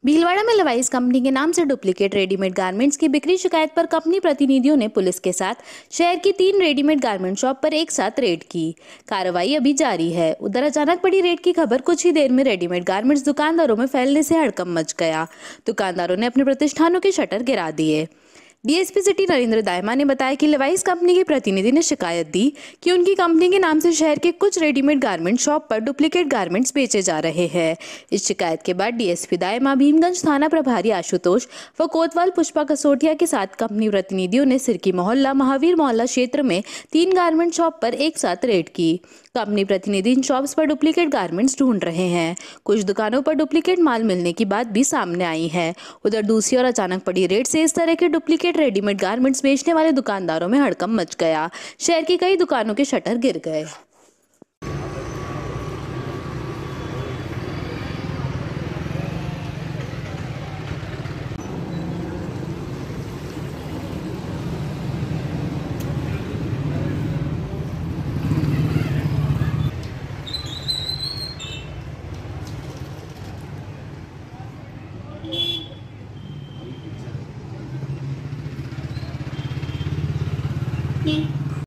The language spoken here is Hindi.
भीलवाड़ा में लवाइस कंपनी के नाम से डुप्लीकेट रेडीमेड गारमेंट्स की बिक्री शिकायत पर कंपनी प्रतिनिधियों ने पुलिस के साथ शहर की 3 रेडीमेड गारमेंट शॉप पर एक साथ रेड की। कार्रवाई अभी जारी है। उधर अचानक पड़ी रेड की खबर कुछ ही देर में रेडीमेड गारमेंट्स दुकानदारों में फैलने से हड़कंप मच गया। दुकानदारों ने अपने प्रतिष्ठानों के शटर गिरा दिए। डीएसपी सिटी नरेंद्र दायमा ने बताया कि लवाइस कंपनी के प्रतिनिधि ने शिकायत दी कि उनकी कंपनी के नाम से शहर के कुछ रेडीमेड गारमेंट शॉप पर डुप्लीकेट गारमेंट्स बेचे जा रहे हैं। इस शिकायत के बाद डीएसपी दायमा, भीमगंज थाना प्रभारी आशुतोष व कोतवाल पुष्पा कसोटिया के साथ कंपनी प्रतिनिधियों ने सिरकी मोहल्ला, महावीर मोहल्ला क्षेत्र में 3 गारमेंट शॉप पर एक साथ रेड की। कंपनी प्रतिनिधि इन शॉप्स पर डुप्लीकेट गारमेंट्स ढूंढ रहे हैं। कुछ दुकानों पर डुप्लीकेट माल मिलने की बात भी सामने आई है। उधर दूसरी ओर अचानक पड़ी रेड से इस तरह के डुप्लीकेट रेडीमेड गारमेंट्स बेचने वाले दुकानदारों में हड़कंप मच गया। शहर की कई दुकानों के शटर गिर गए। कि